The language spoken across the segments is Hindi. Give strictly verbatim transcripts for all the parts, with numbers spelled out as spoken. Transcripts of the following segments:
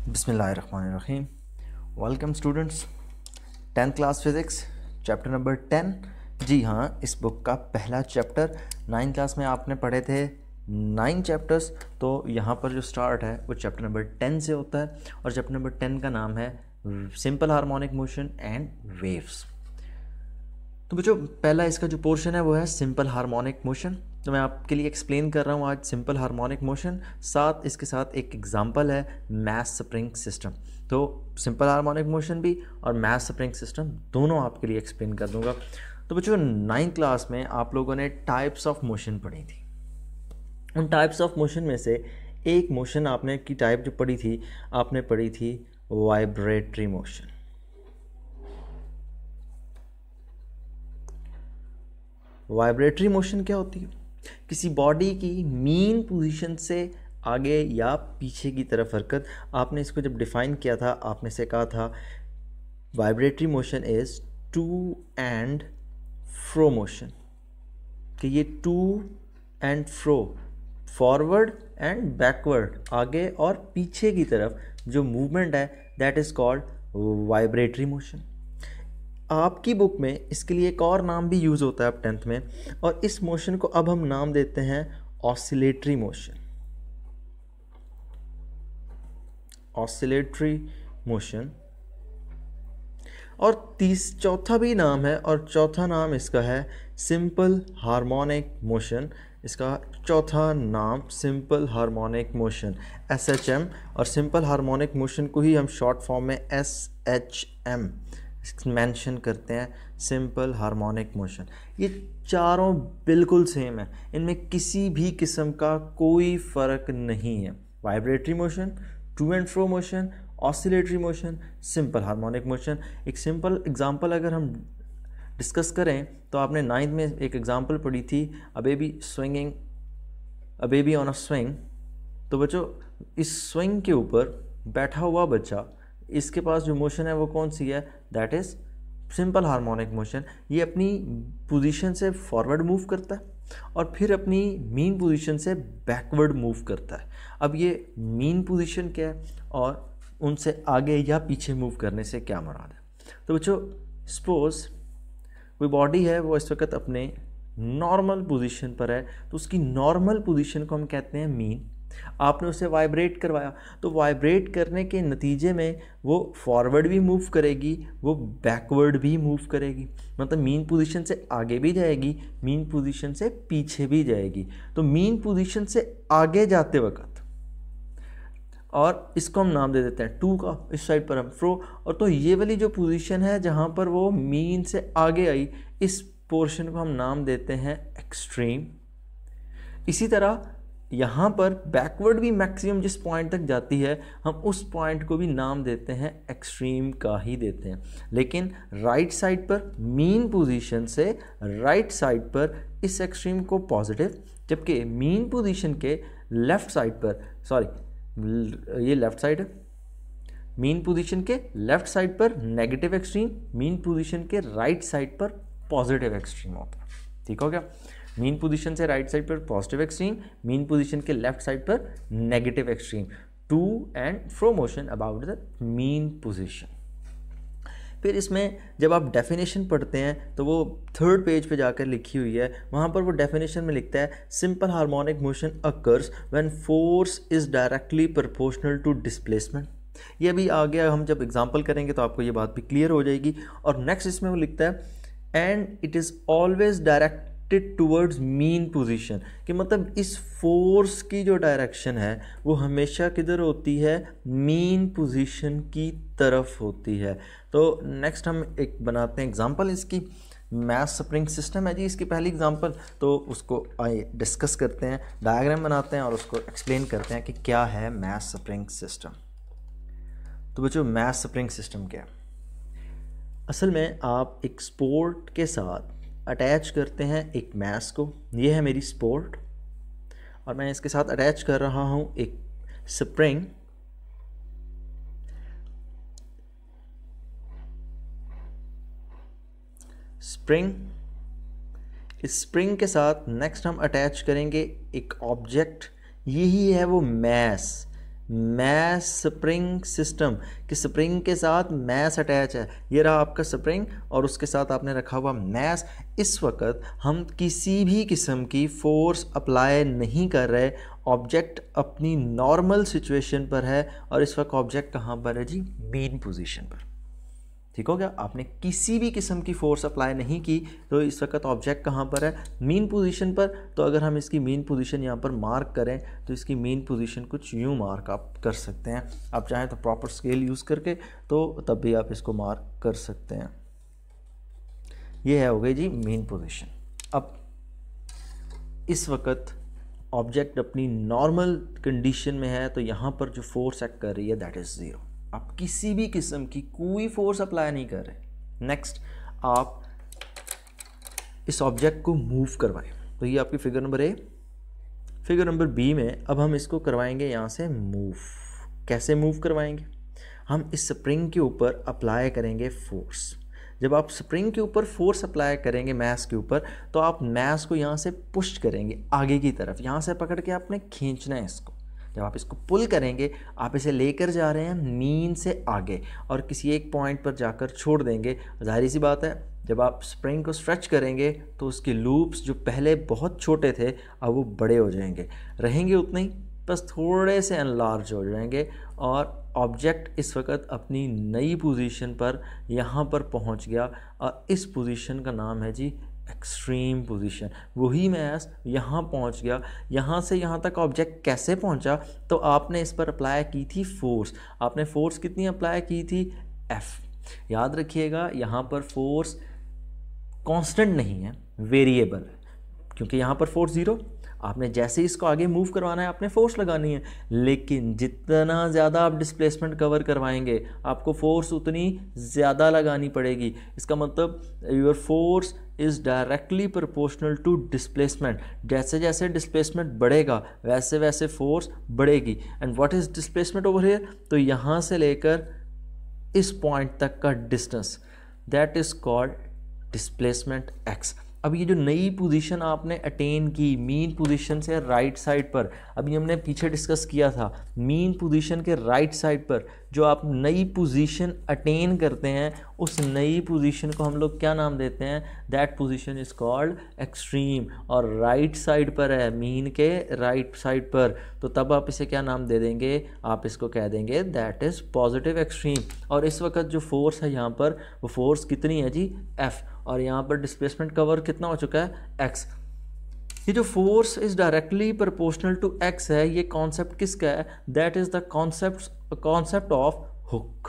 बिस्मिल्लाहिर्रहमानिर्रहीम। Welcome students, tenth class physics chapter number ten. जी हाँ, इस बुक का पहला चैप्टर नाइन्थ क्लास में आपने पढ़े थे नाइन चैप्टर्स। तो यहाँ पर जो स्टार्ट है वो चैप्टर नंबर टेन से होता है और चैप्टर नंबर टेन का नाम है simple harmonic motion and waves. तो बच्चों, पहला इसका जो पोर्शन है वो है सिंपल हार्मोनिक मोशन। तो मैं आपके लिए एक्सप्लेन कर रहा हूँ आज सिंपल हार्मोनिक मोशन, साथ इसके साथ एक एग्जांपल है मैस स्प्रिंग सिस्टम। तो सिंपल हार्मोनिक मोशन भी और मैस स्प्रिंग सिस्टम दोनों आपके लिए एक्सप्लेन कर दूंगा। तो बच्चों, नाइन्थ क्लास में आप लोगों ने टाइप्स ऑफ मोशन पढ़ी थी। उन टाइप्स ऑफ मोशन में से एक मोशन आपने की टाइप जो पढ़ी थी, आपने पढ़ी थी वाइब्रेटरी मोशन। वाइब्रेटरी मोशन क्या होती है? किसी बॉडी की मीन पोजीशन से आगे या पीछे की तरफ हरकत। आपने इसको जब डिफाइन किया था, आपने से कहा था vibratory motion is to and fro motion, कि ये to and fro, forward and backward, आगे और पीछे की तरफ जो मूवमेंट है, that is called vibratory motion. आपकी बुक में इसके लिए एक और नाम भी यूज़ होता है अब टेंथ में, और इस मोशन को अब हम नाम देते हैं ऑसिलेटरी मोशन। Oscillatory motion. और तीस चौथा भी नाम है, और चौथा नाम इसका है सिंपल हार्मोनिक मोशन। इसका चौथा नाम simple harmonic motion, S H M. और सिंपल हार्मोनिक मोशन को ही हम शॉर्ट फॉर्म में एस एच एम मेंशन करते हैं, सिंपल हार्मोनिक मोशन। ये चारों बिल्कुल सेम है, इनमें किसी भी किस्म का कोई फ़र्क नहीं है। Vibratory motion, to and fro motion, oscillatory motion, simple harmonic motion. एक सिंपल एग्जांपल अगर हम डिस्कस करें तो आपने नाइन्थ में एक एग्जांपल पढ़ी थी, a baby swinging, a baby on a swing. तो बच्चों, इस स्विंग के ऊपर बैठा हुआ बच्चा, इसके पास जो मोशन है वो कौन सी है? That is simple harmonic motion. ये अपनी पोजीशन से फॉरवर्ड मूव करता है और फिर अपनी मीन पोजीशन से बैकवर्ड मूव करता है। अब ये मीन पोजीशन क्या है और उनसे आगे या पीछे मूव करने से क्या मुराद है? तो बच्चों, सपोज कोई बॉडी है, वो इस वक्त अपने नॉर्मल पोजीशन पर है, तो उसकी नॉर्मल पोजीशन को हम कहते हैं मीन। आपने उसे वाइब्रेट करवाया, तो वाइब्रेट करने के नतीजे में वो फॉरवर्ड भी मूव करेगी, वो बैकवर्ड भी मूव करेगी, मतलब मीन पोजीशन से आगे भी जाएगी, मीन पोजीशन से पीछे भी जाएगी। तो मीन पोजीशन से आगे जाते वक्त, और इसको हम नाम दे देते हैं टू का, इस साइड पर हम फ्रो। और तो ये वाली जो पोजीशन है जहाँ पर वो मीन से आगे आई, इस पोर्शन को हम नाम देते हैं एक्सट्रीम। इसी तरह यहाँ पर बैकवर्ड भी मैक्सिमम जिस पॉइंट तक जाती है, हम उस पॉइंट को भी नाम देते हैं एक्सट्रीम का ही देते हैं। लेकिन राइट साइड पर, मीन पोजीशन से राइट साइड पर, इस एक्सट्रीम को पॉजिटिव, जबकि मीन पोजीशन के लेफ्ट साइड पर, सॉरी ये लेफ्ट साइड है, मीन पोजीशन के लेफ्ट साइड पर नेगेटिव एक्सट्रीम, मीन पोजीशन के राइट साइड पर पॉजिटिव एक्सट्रीम होता है। ठीक हो गया? मीन पोजीशन से राइट साइड पर पॉजिटिव एक्सट्रीम, मीन पोजीशन के लेफ्ट साइड पर negative extreme. To and fro motion about the mean position. फिर इसमें जब आप डेफिनेशन पढ़ते हैं तो वो थर्ड पेज पे जाकर लिखी हुई है, वहाँ पर वो डेफिनेशन में लिखता है simple harmonic motion occurs when force is directly proportional to displacement. ये भी आगे हम जब एग्जांपल करेंगे तो आपको ये बात भी क्लियर हो जाएगी। और नेक्स्ट इसमें वो लिखता है and it is always direct towards mean position, कि मतलब इस फोर्स की जो डायरेक्शन है वो हमेशा किधर होती है? मीन पोजीशन की तरफ होती है। तो नेक्स्ट हम एक बनाते हैं एग्जांपल इसकी। मैस स्प्रिंग सिस्टम है जी इसकी पहली एग्जांपल, तो उसको आइए डिस्कस करते हैं, डायग्राम बनाते हैं और उसको एक्सप्लेन करते हैं कि क्या है मैस स्प्रिंग सिस्टम। तो बच्चों, मैस स्प्रिंग सिस्टम क्या है? असल में आप एक स्पोर्ट के साथ अटैच करते हैं एक मैस को। ये है मेरी स्पोर्ट, और मैं इसके साथ अटैच कर रहा हूं एक स्प्रिंग। स्प्रिंग इस स्प्रिंग के साथ नेक्स्ट हम अटैच करेंगे एक ऑब्जेक्ट। यही है वो मैस। मैस स्प्रिंग सिस्टम, कि स्प्रिंग के साथ मैस अटैच है। ये रहा आपका स्प्रिंग और उसके साथ आपने रखा हुआ मैस। इस वक्त हम किसी भी किस्म की फोर्स अप्लाई नहीं कर रहे, ऑब्जेक्ट अपनी नॉर्मल सिचुएशन पर है और इस वक्त ऑब्जेक्ट कहाँ पर है जी, मीन पोजीशन पर। ठीक हो गया, आपने किसी भी किस्म की फोर्स अप्लाई नहीं की तो इस वक्त ऑब्जेक्ट कहाँ पर है, मीन पोजीशन पर। तो अगर हम इसकी मीन पोजीशन यहाँ पर मार्क करें तो इसकी मीन पोजीशन कुछ यूँ मार्क आप कर सकते हैं। आप चाहें तो प्रॉपर स्केल यूज़ करके तो तब भी आप इसको मार्क कर सकते हैं। ये है हो गई जी मीन पोजीशन। अब इस वक्त ऑब्जेक्ट अपनी नॉर्मल कंडीशन में है तो यहाँ पर जो फोर्स एक्ट कर रही है दैट इज़ ज़ीरो। आप किसी भी किस्म की कोई फोर्स अप्लाई नहीं कर रहे। नेक्स्ट, आप इस ऑब्जेक्ट को मूव करवाएं। तो ये आपकी figure number A. Figure number B में अब हम इसको करवाएंगे यहाँ से मूव। कैसे मूव करवाएंगे, हम इस स्प्रिंग के ऊपर अप्लाई करेंगे फोर्स। जब आप स्प्रिंग के ऊपर फोर्स अप्लाई करेंगे मैस के ऊपर, तो आप मैस को यहाँ से पुश करेंगे आगे की तरफ। यहाँ से पकड़ के आपने खींचना है इसको। जब आप इसको पुल करेंगे, आप इसे लेकर जा रहे हैं मीन से आगे और किसी एक पॉइंट पर जाकर छोड़ देंगे। जाहिर सी बात है, जब आप स्प्रिंग को स्ट्रेच करेंगे तो उसके लूप्स जो पहले बहुत छोटे थे अब वो बड़े हो जाएंगे, रहेंगे उतने ही, बस थोड़े से एनलार्ज हो जाएंगे और ऑब्जेक्ट इस वक्त अपनी नई पोजीशन पर यहाँ पर पहुँच गया और इस पोजीशन का नाम है जी एक्सट्रीम पोजीशन। वही मैस यहाँ पहुँच गया। यहाँ से यहाँ तक ऑब्जेक्ट कैसे पहुँचा, तो आपने इस पर अप्लाई की थी फोर्स। आपने फोर्स कितनी अप्लाई की थी, एफ। याद रखिएगा यहाँ पर फोर्स कांस्टेंट नहीं है, वेरिएबल है, क्योंकि यहाँ पर फोर्स ज़ीरो। आपने जैसे ही इसको आगे मूव करवाना है आपने फोर्स लगानी है, लेकिन जितना ज़्यादा आप डिस्प्लेसमेंट कवर करवाएंगे आपको फोर्स उतनी ज़्यादा लगानी पड़ेगी। इसका मतलब your force is directly proportional to displacement. जैसे जैसे डिस्प्लेसमेंट बढ़ेगा वैसे वैसे फोर्स बढ़ेगी। And what is displacement over here, तो यहाँ से लेकर इस पॉइंट तक का distance that is called displacement X. अब ये जो नई पोजीशन आपने अटेन की मीन पोजीशन से राइट साइड पर, अभी हमने पीछे डिस्कस किया था, मीन पोजीशन के राइट साइड पर जो आप नई पोजीशन अटेन करते हैं उस नई पोजीशन को हम लोग क्या नाम देते हैं, that position is called extreme. और राइट साइड पर है, मीन के राइट साइड पर, तो तब आप इसे क्या नाम दे देंगे, आप इसको कह देंगे दैट इज़ पॉजिटिव एक्सट्रीम। और इस वक्त जो फोर्स है यहाँ पर वो फोर्स कितनी है जी, एफ। और यहाँ पर डिस्प्लेसमेंट कवर कितना हो चुका है, एक्स। ये जो force is directly proportional to X है, ये कॉन्सेप्ट किसका है, that is the concept concept of Hooke.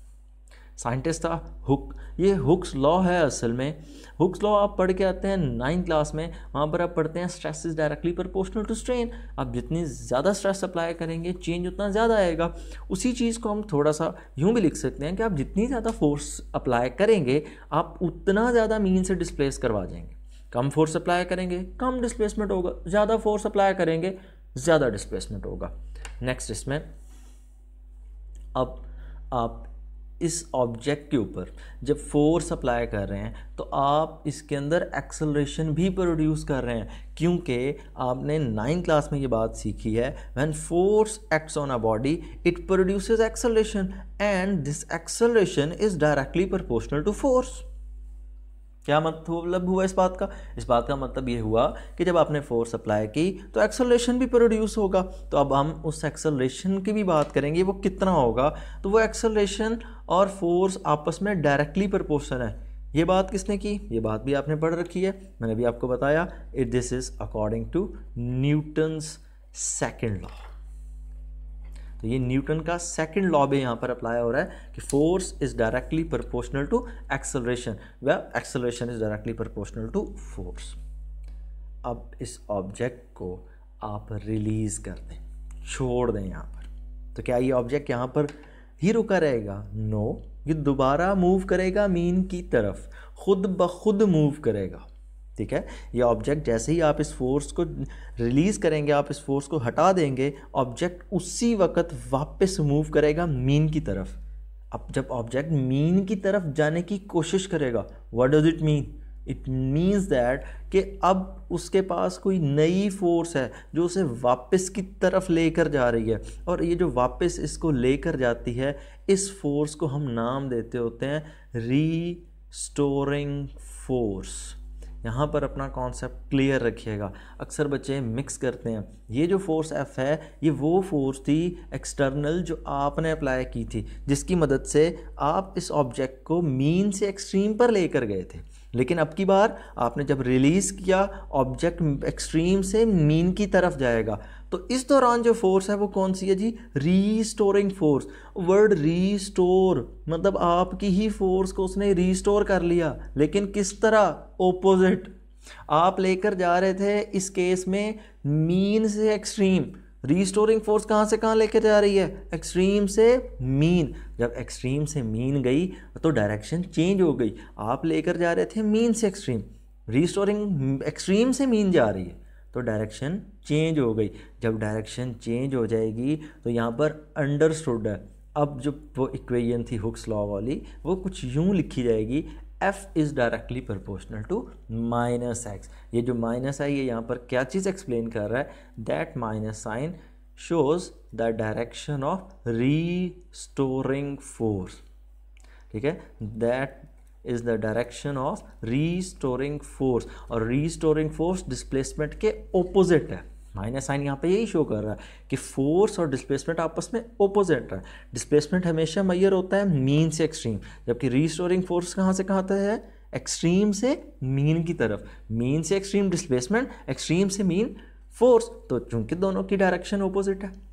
Scientist था हुक। ये हुक्स लॉ है असल में। हुक्स लॉ आप पढ़ के आते हैं नाइन्थ क्लास में, वहाँ पर आप पढ़ते हैं stress is directly proportional to strain. आप जितनी ज़्यादा स्ट्रेस अप्लाई करेंगे चेंज उतना ज़्यादा आएगा। उसी चीज़ को हम थोड़ा सा यूँ भी लिख सकते हैं कि आप जितनी ज़्यादा फोर्स अप्लाई करेंगे आप उतना ज़्यादा मीन से डिस्प्लेस करवा जाएंगे। कम फोर्स अप्लाई करेंगे कम डिस्प्लेसमेंट होगा, ज़्यादा फोर्स अप्लाई करेंगे ज़्यादा डिस्प्लेसमेंट होगा। नेक्स्ट, इसमें अब आप इस ऑब्जेक्ट के ऊपर जब फोर्स अप्लाई कर रहे हैं तो आप इसके अंदर एक्सेलरेशन भी प्रोड्यूस कर रहे हैं, क्योंकि आपने नाइन्थ क्लास में ये बात सीखी है, when force acts on a body it produces acceleration and this acceleration is directly proportional to force. क्या मतलब हुआ इस बात का, इस बात का मतलब ये हुआ कि जब आपने फोर्स अप्लाई की तो एक्सेलरेशन भी प्रोड्यूस होगा। तो अब हम उस एक्सेलरेशन की भी बात करेंगे, वो कितना होगा, तो वो एक्सेलरेशन और फोर्स आपस में डायरेक्टली प्रोपोर्शनल है। ये बात किसने की, ये बात भी आपने पढ़ रखी है, मैंने भी आपको बताया। It this is according to Newton's second law. तो ये न्यूटन का सेकंड लॉ भी यहाँ पर अप्लाई हो रहा है कि force is directly proportional to acceleration, व acceleration is directly proportional to force. अब इस ऑब्जेक्ट को आप रिलीज कर दें, छोड़ दें यहाँ पर, तो क्या ये ऑब्जेक्ट यहाँ पर ही रुका रहेगा, नो, ये दोबारा मूव करेगा मीन की तरफ, खुद ब खुद मूव करेगा। ठीक है, ये ऑब्जेक्ट जैसे ही आप इस फोर्स को रिलीज करेंगे, आप इस फोर्स को हटा देंगे, ऑब्जेक्ट उसी वक्त वापस मूव करेगा मीन की तरफ। अब जब ऑब्जेक्ट मीन की तरफ जाने की कोशिश करेगा, what does it mean, it means that कि अब उसके पास कोई नई फोर्स है जो उसे वापस की तरफ लेकर जा रही है, और ये जो वापस इसको लेकर जाती है, इस फोर्स को हम नाम देते होते हैं रीस्टोरिंग फोर्स। यहाँ पर अपना कॉन्सेप्ट क्लियर रखिएगा, अक्सर बच्चे मिक्स करते हैं। ये जो फोर्स F है ये वो फोर्स थी एक्सटर्नल जो आपने अप्लाई की थी, जिसकी मदद से आप इस ऑब्जेक्ट को मीन से एक्सट्रीम पर लेकर गए थे। लेकिन अब की बार आपने जब रिलीज़ किया, ऑब्जेक्ट एक्सट्रीम से मीन की तरफ जाएगा, तो इस दौरान जो फोर्स है वो कौन सी है जी? Restoring force. वर्ड रीस्टोर मतलब आपकी ही फोर्स को उसने रीस्टोर कर लिया, लेकिन किस तरह? ओपोजिट। आप लेकर जा रहे थे इस केस में मीन से एक्सट्रीम, रीस्टोरिंग फोर्स कहाँ से कहाँ लेकर जा रही है? एक्सट्रीम से मीन। जब एक्सट्रीम से मीन गई तो डायरेक्शन चेंज हो गई। आप लेकर जा रहे थे मीन से एक्सट्रीम, रीस्टोरिंग एक्सट्रीम से मीन जा रही है तो डायरेक्शन चेंज हो गई। जब डायरेक्शन चेंज हो जाएगी तो यहाँ पर अंडरस्टूड है। अब जो वो इक्वेशन थी हुक्स लॉ वाली, वो कुछ यूँ लिखी जाएगी, F is directly proportional to minus X. ये जो माइनस है ये यहाँ पर क्या चीज़ एक्सप्लेन कर रहा है? That minus sign shows the direction of restoring force. ठीक है, that is the direction of restoring force, और रीस्टोरिंग फोर्स डिस्प्लेसमेंट के ओपोजिट है। माइनस साइन यहाँ पे यही शो कर रहा है कि फोर्स और डिस्प्लेसमेंट आपस में ओपोजिट है। डिस्प्लेसमेंट हमेशा मेजर होता है मीन से एक्सट्रीम, जबकि रीस्टोरिंग फोर्स कहाँ से कहाँ तक है? एक्सट्रीम से मीन की तरफ। मीन से एक्सट्रीम डिस्प्लेसमेंट, एक्सट्रीम से मीन फोर्स, तो चूंकि दोनों की डायरेक्शन ओपोजिट है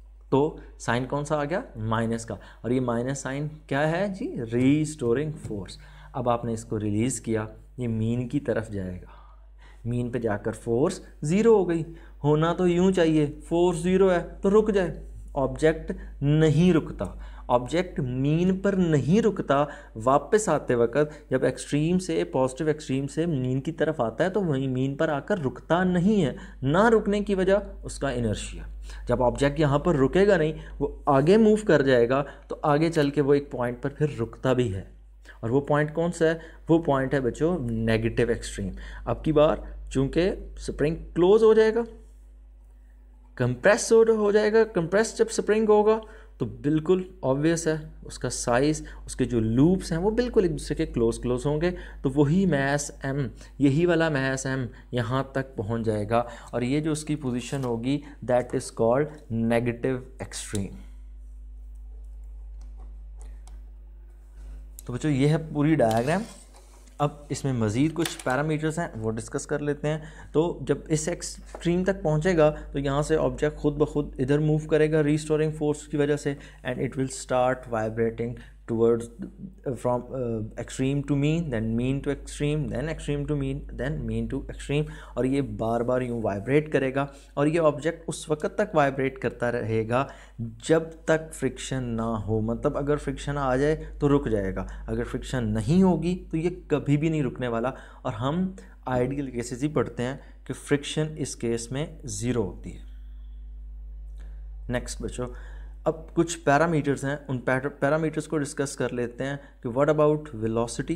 तो साइन कौन सा आ गया? माइनस का। और ये माइनस साइन क्या है जी? Restoring force. अब आपने इसको रिलीज़ किया, ये मीन की तरफ जाएगा, मीन पे जाकर फोर्स ज़ीरो हो गई। होना तो यूं चाहिए, फोर्स ज़ीरो है तो रुक जाए। ऑब्जेक्ट नहीं रुकता, ऑब्जेक्ट मीन पर नहीं रुकता। वापस आते वक्त जब एक्सट्रीम से, पॉजिटिव एक्सट्रीम से मीन की तरफ आता है तो वहीं मीन पर आकर रुकता नहीं है। ना रुकने की वजह उसका इनर्शिया। जब ऑब्जेक्ट यहाँ पर रुकेगा नहीं, वो आगे मूव कर जाएगा, तो आगे चल के वो एक पॉइंट पर फिर रुकता भी है। और वो पॉइंट कौन सा है? वो पॉइंट है बच्चों नेगेटिव एक्सट्रीम। अब की बार चूंकि स्प्रिंग क्लोज हो जाएगा, कंप्रेस हो जाएगा, कंप्रेस जब स्प्रिंग होगा तो बिल्कुल ऑब्वियस है उसका साइज़, उसके जो लूप्स हैं वो बिल्कुल एक दूसरे के क्लोज क्लोज होंगे, तो वही मैस m, यही वाला मैस m यहाँ तक पहुँच जाएगा, और ये जो उसकी पोजीशन होगी that is called negative extreme. तो बच्चों ये है पूरी डायग्राम। अब इसमें मज़ीद कुछ पैरामीटर्स हैं वो डिस्कस कर लेते हैं। तो जब इस एक्सट्रीम तक पहुंचेगा तो यहाँ से ऑब्जेक्ट खुद ब खुद इधर मूव करेगा रीस्टोरिंग फोर्स की वजह से, and it will start vibrating towards from extreme to mean, then mean to extreme, then extreme to mean, then mean to extreme, और ये बार बार यूँ वाइब्रेट करेगा। और ये ऑब्जेक्ट उस वक्त तक वाइब्रेट करता रहेगा जब तक फ्रिक्शन ना हो। मतलब अगर फ्रिक्शन आ जाए तो रुक जाएगा, अगर फ्रिक्शन नहीं होगी तो ये कभी भी नहीं रुकने वाला। और हम आइडियल केसेस ही पढ़ते हैं कि फ्रिक्शन इस केस में ज़ीरो होती है। नेक्स्ट बच्चों, अब कुछ पैरामीटर्स हैं, उन पैरामीटर्स को डिस्कस कर लेते हैं कि what about velocity,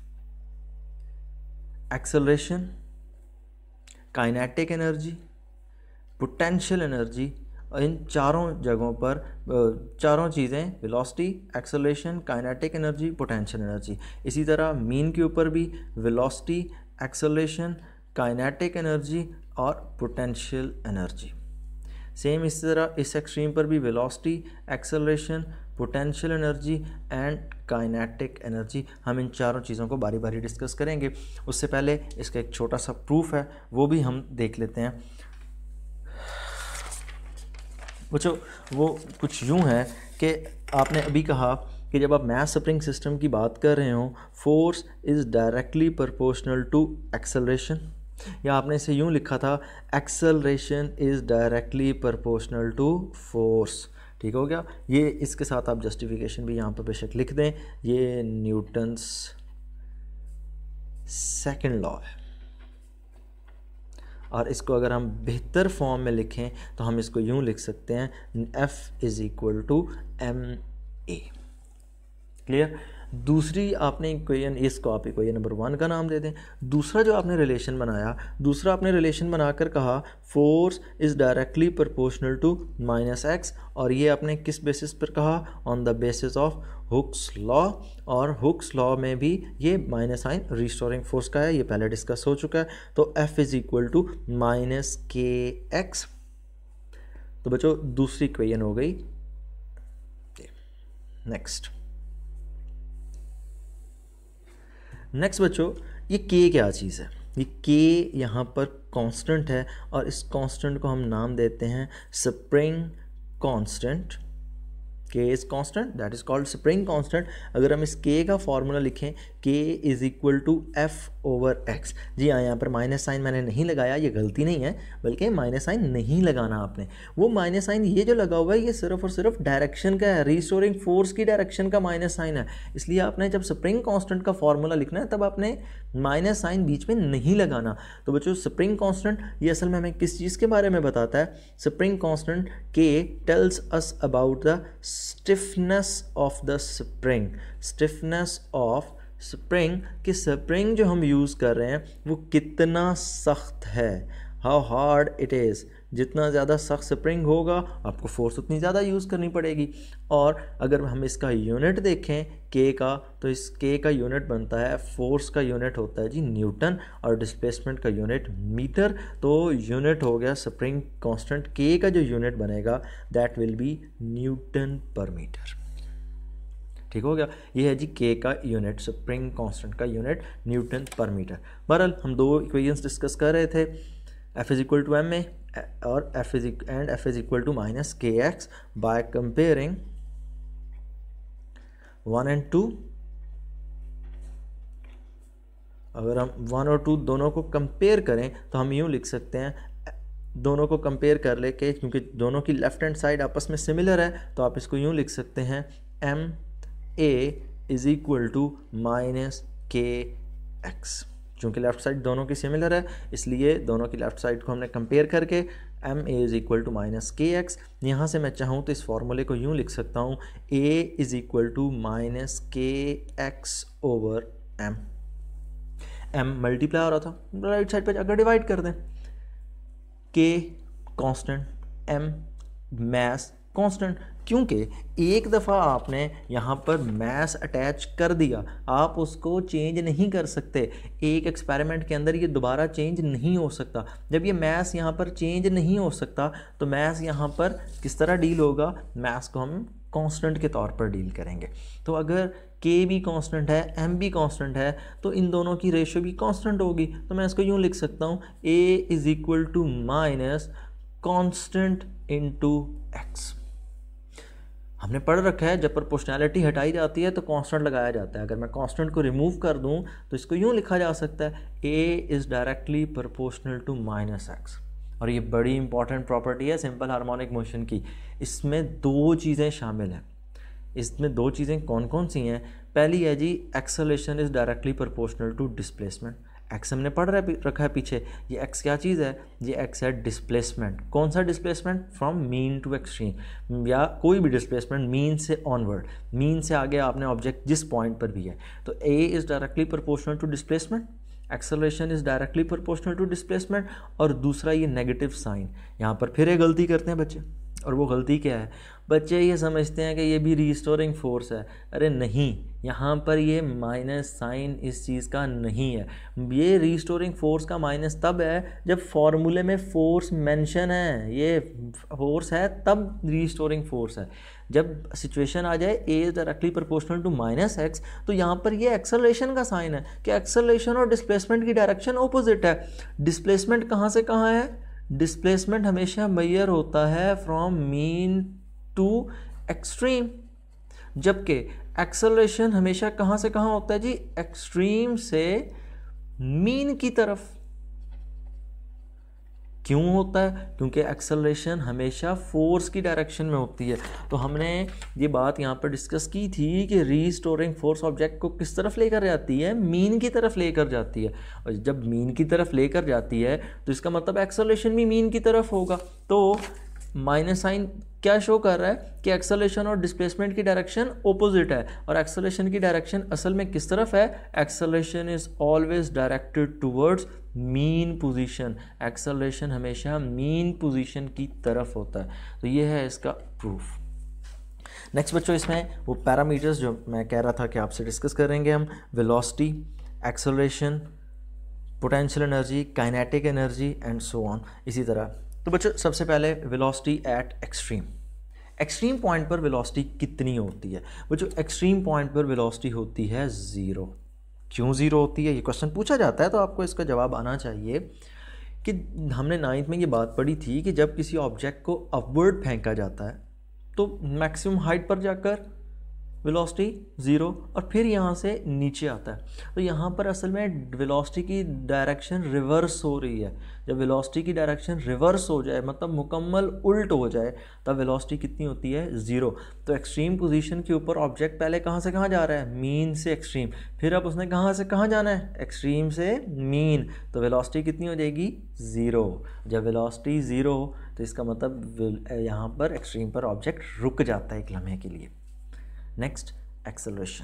acceleration, kinetic energy, potential energy. इन चारों जगहों पर चारों चीज़ें, velocity, acceleration, kinetic energy, potential energy. इसी तरह मीन के ऊपर भी वेलोसिटी, एक्सेलरेशन, काइनेटिक एनर्जी और पोटेंशियल एनर्जी। सेम इसी तरह इस एक्सट्रीम पर भी velocity, acceleration, potential energy and kinetic energy. हम इन चारों चीज़ों को बारी बारी डिस्कस करेंगे। उससे पहले इसका एक छोटा सा प्रूफ है वो भी हम देख लेते हैं। बच्चों वो कुछ यूँ है कि आपने अभी कहा कि जब आप मास स्प्रिंग सिस्टम की बात कर रहे हो, force is directly proportional to acceleration, या आपने इसे यूँ लिखा था acceleration is directly proportional to force. ठीक हो गया। ये इसके साथ आप जस्टिफिकेशन भी यहाँ पर बेशक लिख दें। ये न्यूटन्स सेकंड लॉ है, और इसको अगर हम बेहतर फॉर्म में लिखें तो हम इसको यूँ लिख सकते हैं F is equal to M A. Clear. दूसरी आपने इक्वेशन, इसको आप इक्वेशन नंबर वन का नाम दे दें। दूसरा जो आपने रिलेशन बनाया, दूसरा आपने रिलेशन बनाकर कहा force is directly proportional to minus X, और ये आपने किस बेसिस पर कहा? On the basis of Hooke's law. और हुक्स लॉ में भी ये माइनस साइन रिस्टोरिंग फोर्स का है, ये पहले डिस्कस हो चुका है। तो F is equal to minus K X. तो बच्चों दूसरी इक्वेशन हो गई। नेक्स्ट नेक्स्ट बच्चों, ये k क्या चीज़ है? ये k यहाँ पर कांस्टेंट है, और इस कांस्टेंट को हम नाम देते हैं spring constant. k is constant, that is called spring constant. अगर हम इस k का फॉर्मूला लिखें, k is equal to F over X. जी हाँ, यहाँ पर माइनस साइन मैंने नहीं लगाया, ये गलती नहीं है, बल्कि माइनस साइन नहीं लगाना आपने। वो माइनस साइन ये जो लगा हुआ है, ये सिर्फ और सिर्फ डायरेक्शन का है, रिस्टोरिंग फोर्स की डायरेक्शन का माइनस साइन है। इसलिए आपने जब स्प्रिंग कांस्टेंट का फॉर्मूला लिखना है, तब आपने माइनस साइन बीच में नहीं लगाना। तो बच्चों स्प्रिंग कांस्टेंट ये असल में हमें किस चीज़ के बारे में बताता है? Spring constant k tells us about the stiffness of the spring. Stiffness of spring, कि स्प्रिंग जो हम यूज़ कर रहे हैं वो कितना सख्त है, हाउ हार्ड इट इज़। जितना ज़्यादा सख्त स्प्रिंग होगा, आपको फोर्स उतनी ज़्यादा यूज़ करनी पड़ेगी। और अगर हम इसका यूनिट देखें k का, तो इस k का यूनिट बनता है, फोर्स का यूनिट होता है जी न्यूटन, और डिस्प्लेसमेंट का यूनिट मीटर। तो यूनिट हो गया स्प्रिंग कांस्टेंट, k का जो यूनिट बनेगा that will be newton per metre. ठीक हो गया, ये है जी k का यूनिट, स्प्रिंग कांस्टेंट का यूनिट न्यूटन पर मीटर। बहरहाल हम दो इक्वेशंस डिस्कस कर रहे थे, f is equal to M में, और f is and f is equal to minus K X by comparing one and two. अगर हम वन और टू दोनों को कंपेयर करें तो हम यूँ लिख सकते हैं, दोनों को कंपेयर कर लेके, क्योंकि दोनों की लेफ्ट हैंड साइड आपस में सिमिलर है, तो आप इसको यूँ लिख सकते हैं M A is equal to minus K X. चूँकि लेफ्ट साइड दोनों की सिमिलर है, इसलिए दोनों की लेफ्ट साइड को हमने कंपेयर करके M A is equal to minus K X. यहाँ से मैं चाहूँ तो इस फॉर्मूले को यूँ लिख सकता हूँ, A is equal to minus K X over M. M multiply हो रहा था, राइट साइड पे जाकर डिवाइड कर दें। के कांस्टेंट, एम मैस कांस्टेंट, क्योंकि एक दफ़ा आपने यहाँ पर मैस अटैच कर दिया, आप उसको चेंज नहीं कर सकते। एक एक्सपेरिमेंट के अंदर ये दोबारा चेंज नहीं हो सकता। जब ये मैस यहाँ पर चेंज नहीं हो सकता, तो मैस यहाँ पर किस तरह डील होगा? मैस को हम कांस्टेंट के तौर पर डील करेंगे। तो अगर k भी कांस्टेंट है, m भी कांस्टेंट है, तो इन दोनों की रेशियो भी कांस्टेंट होगी। तो मैं इसको यूँ लिख सकता हूँ, a is equal to minus constant into x। हमने पढ़ रखा है जब प्रोपोर्शनैलिटी हटाई जाती है तो कांस्टेंट लगाया जाता है। अगर मैं कांस्टेंट को रिमूव कर दूं तो इसको यूँ लिखा जा सकता है, a is directly proportional to minus X. और ये बड़ी इंपॉर्टेंट प्रॉपर्टी है सिंपल हार्मोनिक मोशन की। इसमें दो चीज़ें शामिल हैं। इसमें दो चीज़ें कौन कौन सी हैं? पहली है जी acceleration is directly proportional to displacement. X हमने पढ़ रखा है पीछे, ये एक्स क्या चीज़ है? ये एक्स है डिस्प्लेसमेंट। कौन सा displacement? From mean to extreme, या कोई भी डिस्प्लेसमेंट मीन से ऑनवर्ड, मीन से आगे आपने ऑब्जेक्ट जिस पॉइंट पर भी है। तो a is directly proportional to displacement, acceleration is directly proportional to displacement. और दूसरा ये नेगेटिव साइन, यहाँ पर फिर एक गलती करते हैं बच्चे, और वो गलती क्या है? बच्चे ये समझते हैं कि ये भी रिस्टोरिंग फोर्स है। अरे नहीं, यहाँ पर ये माइनस साइन इस चीज़ का नहीं है। ये रिस्टोरिंग फोर्स का माइनस तब है जब फॉर्मूले में फोर्स मेंशन है, ये फोर्स है तब रिस्टोरिंग फोर्स है। जब सिचुएशन आ जाए a is directly proportional to minus x, तो यहाँ पर ये एक्सेलरेशन का साइन है कि एक्सेलरेशन और डिस्प्लेसमेंट की डायरेक्शन ऑपोजिट है। डिस्प्लेसमेंट कहाँ से कहाँ है? डिस्प्लेसमेंट हमेशा मेजर होता है फ्रॉम मीन टू एक्सट्रीम, जबकि एक्सेलरेशन हमेशा कहाँ से कहाँ होता है जी? एक्सट्रीम से मीन की तरफ। क्यों होता है? क्योंकि एक्सेलरेशन हमेशा फोर्स की डायरेक्शन में होती है। तो हमने ये बात यहाँ पर डिस्कस की थी कि रीस्टोरिंग फोर्स ऑब्जेक्ट को किस तरफ लेकर जाती है? मीन की तरफ लेकर जाती है। और जब मीन की तरफ लेकर जाती है तो इसका मतलब एक्सेलरेशन भी मीन की तरफ होगा। तो माइनस साइन क्या शो कर रहा है कि एक्सेलरेशन और डिस्प्लेसमेंट की डायरेक्शन ओपोजिट है, और एक्सेलरेशन की डायरेक्शन असल में किस तरफ है, acceleration is always directed towards mean position, acceleration हमेशा मीन पोजीशन की तरफ होता है। तो ये है इसका प्रूफ। नेक्स्ट बच्चों, इसमें वो पैरामीटर्स जो मैं कह रहा था कि आपसे डिस्कस करेंगे हम, velocity, acceleration, potential energy, kinetic energy and so on, इसी तरह। तो बच्चों सबसे पहले velocity at extreme. Extreme point पर वेलोसिटी कितनी होती है? बच्चों एक्सट्रीम पॉइंट पर वेलोसिटी होती है ज़ीरो। क्यों ज़ीरो होती है, ये क्वेश्चन पूछा जाता है, तो आपको इसका जवाब आना चाहिए कि हमने नाइन्थ में ये बात पढ़ी थी कि जब किसी ऑब्जेक्ट को अपवर्ड फेंका जाता है तो मैक्सिमम हाइट पर जाकर वेलोसिटी ज़ीरो और फिर यहाँ से नीचे आता है। तो यहाँ पर असल में वेलोसिटी की डायरेक्शन रिवर्स हो रही है। जब वेलोसिटी की डायरेक्शन रिवर्स हो जाए, मतलब मुकम्मल उल्ट हो जाए, तब वेलोसिटी कितनी होती है, ज़ीरो। तो एक्सट्रीम पोजीशन के ऊपर ऑब्जेक्ट पहले कहाँ से कहाँ जा रहा है, मीन से एक्सट्रीम, फिर अब उसने कहाँ से कहाँ जाना है, एक्सट्रीम से मीन, तो वेलोसिटी कितनी हो जाएगी, ज़ीरो। जब वेलोसिटी ज़ीरो तो इसका मतलब यहाँ पर एक्सट्रीम पर ऑब्जेक्ट रुक जाता है एक लम्हे के लिए। Next, acceleration.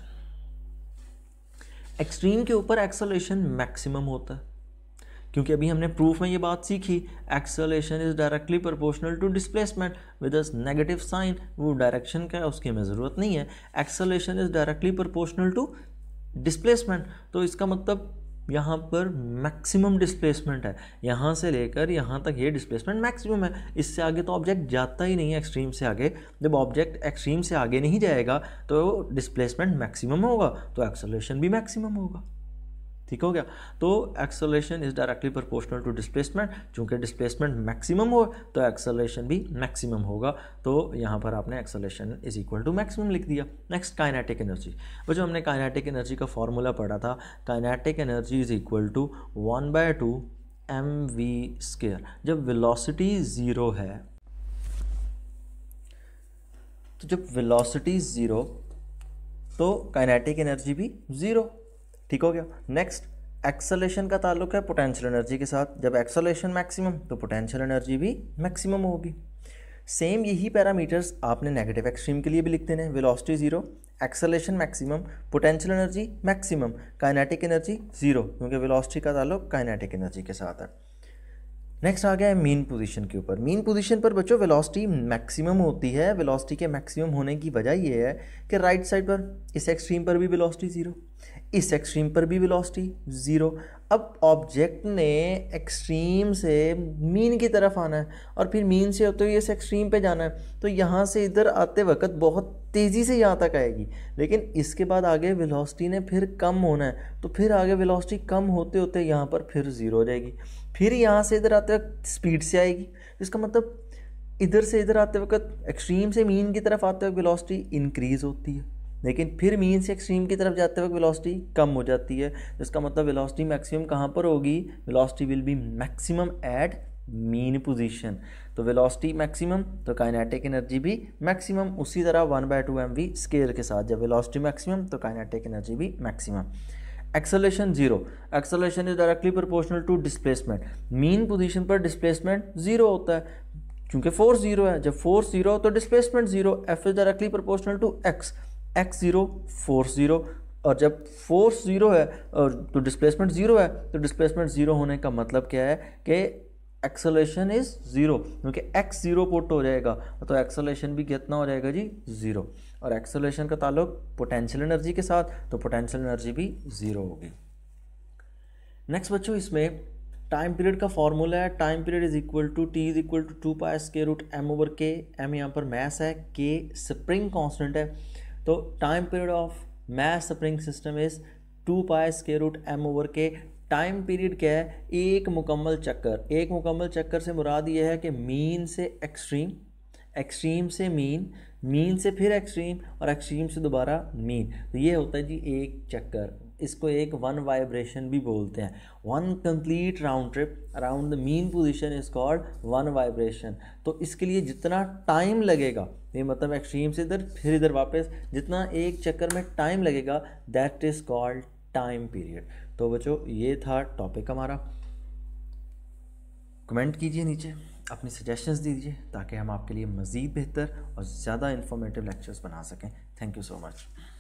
एक्सट्रीम के ऊपर एक्सेलरेशन मैक्सिमम होता है, क्योंकि अभी हमने प्रूफ में ये बात सीखी, acceleration is directly proportional to displacement with a negative sign. वो डायरेक्शन का है उसकी हमें ज़रूरत नहीं है, acceleration is directly proportional to displacement. तो इसका मतलब यहाँ पर मैक्सिमम डिस्प्लेसमेंट है, यहाँ से लेकर यहाँ तक ये डिस्प्लेसमेंट मैक्सिमम है। इससे आगे तो ऑब्जेक्ट जाता ही नहीं है एक्सट्रीम से आगे। जब ऑब्जेक्ट एक्सट्रीम से आगे नहीं जाएगा तो डिस्प्लेसमेंट मैक्सिमम होगा, तो एक्सेलरेशन भी मैक्सिमम होगा। ठीक हो गया। तो acceleration is directly proportional to displacement, चूंकि डिस्प्लेसमेंट मैक्सिमम हो तो एक्सेलरेशन भी मैक्सिमम होगा। तो यहाँ पर आपने acceleration is equal to maximum लिख दिया। Next, kinetic energy. वो जो हमने काइनेटिक एनर्जी का फॉर्मूला पढ़ा था, kinetic energy is equal to one by two m v square. जब वेलोसिटी ज़ीरो है, तो जब वेलोसिटी ज़ीरो तो काइनेटिक एनर्जी भी ज़ीरो। ठीक हो गया। नेक्स्ट, एक्सेलरेशन का ताल्लुक है पोटेंशियल एनर्जी के साथ। जब एक्सेलरेशन मैक्सिमम तो पोटेंशियल एनर्जी भी मैक्सिमम होगी। सेम यही पैरामीटर्स आपने नेगेटिव एक्सट्रीम के लिए भी लिख देने, velocity zero, acceleration maximum, potential energy maximum, kinetic energy zero, क्योंकि वेलोसिटी का ताल्लुक काइनेटिक एनर्जी के साथ है। नेक्स्ट आ गया है मीन पोजीशन के ऊपर। मीन पोजीशन पर बच्चों वेलोसिटी मैक्सिमम होती है। वेलोसिटी के मैक्सिमम होने की वजह यह है कि राइट साइड पर इस एक्सट्रीम पर भी वेलोसिटी ज़ीरो, इस एक्सट्रीम पर भी वेलोसिटी ज़ीरो। अब ऑब्जेक्ट ने एक्सट्रीम से मीन की तरफ आना है और फिर मीन से होते हुए इस एक्सट्रीम पे जाना है, तो यहाँ से इधर आते वक्त बहुत तेज़ी से यहाँ तक आएगी, लेकिन इसके बाद आगे वेलोसिटी ने फिर कम होना है, तो फिर आगे वेलोसिटी कम होते होते यहाँ पर फिर ज़ीरो हो जाएगी। फिर यहाँ से इधर आते वक्त स्पीड से आएगी, इसका मतलब इधर से इधर आते वक्त एक्सट्रीम से मीन की तरफ आते वक्त वेलोसिटी इंक्रीज़ होती है, लेकिन फिर मीन से एक्सट्रीम की तरफ जाते वक्त वेलोसिटी कम हो जाती है। इसका मतलब वेलोसिटी मैक्सिमम कहाँ पर होगी, velocity will be maximum at mean position. तो वेलोसिटी मैक्सिमम तो काइनेटिक एनर्जी भी मैक्सिमम, उसी तरह one by two m v square के साथ जब वेलोसिटी मैक्सिमम तो काइनेटिक एनर्जी भी maximum. Acceleration zero, acceleration is directly proportional to displacement. Mean position पर डिस्प्लेसमेंट जीरो होता है क्योंकि फोर्स जीरो है। जब फोर्स जीरो हो तो displacement zero. F is directly proportional to x, x zero force zero, और जब फोर्स जीरो है और तो डिस्प्लेसमेंट जीरो है, तो डिस्प्लेसमेंट जीरो होने का मतलब क्या है कि एक्सेलरेशन इज जीरो, क्योंकि एक्स जीरो पुट हो जाएगा तो एक्सेलरेशन भी कितना हो जाएगा जी, जीरो। और एक्सेलरेशन का ताल्लुक पोटेंशियल एनर्जी के साथ, तो पोटेंशियल एनर्जी भी जीरो होगी। नेक्स्ट बच्चों, इसमें टाइम पीरियड का फॉर्मूला है, time period is equal to T is equal to two pi square root m over k. M यहाँ पर मैस है, के स्प्रिंग कांस्टेंट है, तो time period of mass spring system is two pi square root m over k. Time period क्या है, एक मुकम्मल चक्कर। एक मुकम्मल चक्कर से मुराद ये है कि मीन से एक्सट्रीम, एक्सट्रीम से मीन, मीन से फिर एक्सट्रीम और एक्सट्रीम से दोबारा मीन, तो ये होता है जी एक चक्कर। इसको एक वन वाइब्रेशन भी बोलते हैं। One complete round trip around the mean position is called one vibration. तो इसके लिए जितना टाइम लगेगा, ये मतलब एक्सट्रीम से इधर फिर इधर वापस, जितना एक चक्कर में टाइम लगेगा that is called time period. तो बच्चों ये था टॉपिक हमारा। कमेंट कीजिए नीचे, अपनी सजेशंस दीजिए ताकि हम आपके लिए मज़ीद बेहतर और ज़्यादा इन्फॉर्मेटिव लेक्चर्स बना सकें। Thank you so much.